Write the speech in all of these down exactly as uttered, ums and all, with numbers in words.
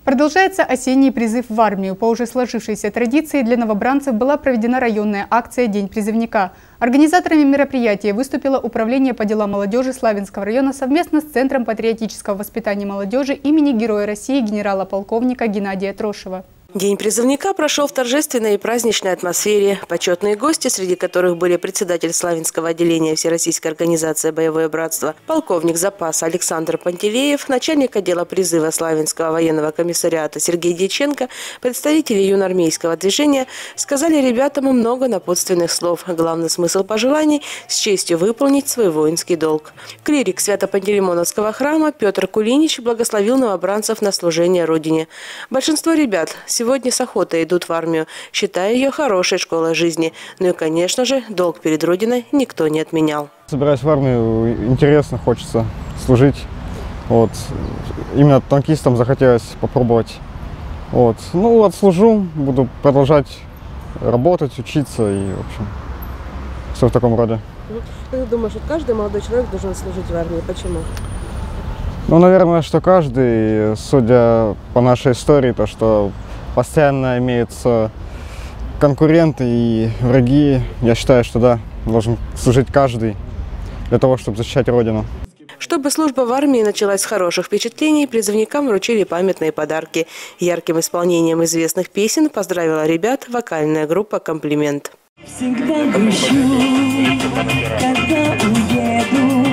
Продолжается осенний призыв в армию. По уже сложившейся традиции для новобранцев была проведена районная акция «День призывника». Организаторами мероприятия выступило Управление по делам молодежи Славянского района совместно с Центром патриотического воспитания молодежи имени Героя России генерала-полковника Геннадия Трошева. День призывника прошел в торжественной и праздничной атмосфере. Почетные гости, среди которых были председатель Славянского отделения Всероссийской организации «Боевое братство», полковник запаса Александр Пантелеев, начальник отдела призыва Славянского военного комиссариата Сергей Дьяченко, представители юноармейского движения, сказали ребятам много напутственных слов. Главный смысл пожеланий – с честью выполнить свой воинский долг. Клирик Свято-Пантелеймоновского храма Петр Кулинич благословил новобранцев на служение Родине. Большинство ребят сегодня с охотой идут в армию, считая ее хорошей школой жизни. Ну и, конечно же, долг перед Родиной никто не отменял. Собираюсь в армию, интересно, хочется служить. Вот. Именно танкистом захотелось попробовать. Вот. Ну, отслужу, буду продолжать работать, учиться и, в общем, все в таком роде. Ты думаешь, вот каждый молодой человек должен служить в армии? Почему? Ну, наверное, что каждый, судя по нашей истории, то, что постоянно имеются конкуренты и враги. Я считаю, что да, должен служить каждый для того, чтобы защищать Родину. Чтобы служба в армии началась с хороших впечатлений, призывникам вручили памятные подарки. Ярким исполнением известных песен поздравила ребят вокальная группа «Комплимент». Всегда грущу, когда уеду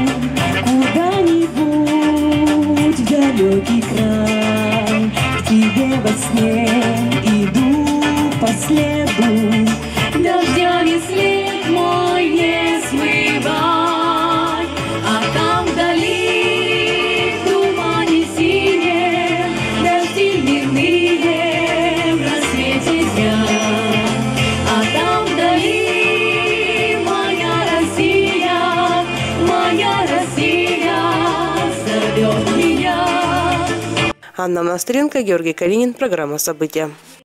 куда-нибудь в далекий край. К тебе во сне иду по следу, дождями след мой не смывай. А там вдали в тумане синем дожди дневные в рассвете дня. А там вдали моя Россия, моя Россия зовет меня. Анна Монастыренко, Георгий Калинин. Программа «События».